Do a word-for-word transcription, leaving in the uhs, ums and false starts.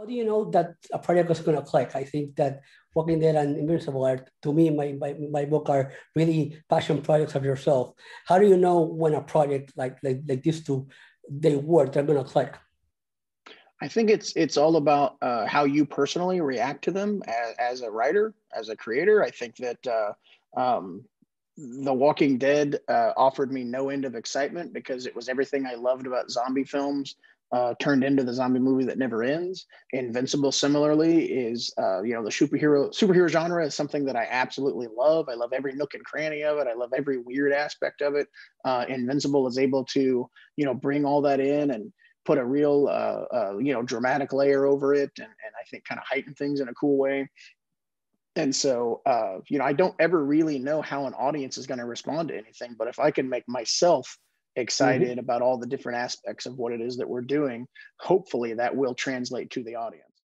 How do you know that a project is going to click? I think that Walking Dead and Invincible are, to me, my, my, my book are really passion projects of yourself. How do you know when a project like like, like these two, they work, they're going to click? I think it's it's all about uh, how you personally react to them as, as a writer, as a creator. I think that uh, um, The Walking Dead uh, offered me no end of excitement because it was everything I loved about zombie films uh, turned into the zombie movie that never ends. Invincible, similarly, is uh, you know the superhero superhero genre is something that I absolutely love. I love every nook and cranny of it. I love every weird aspect of it. Uh, Invincible is able to you know bring all that in and put a real uh, uh, you know dramatic layer over it, and, and I think kind of heighten things in a cool way. And so, uh, you know, I don't ever really know how an audience is going to respond to anything, but if I can make myself Mhm. excited about all the different aspects of what it is that we're doing, hopefully that will translate to the audience.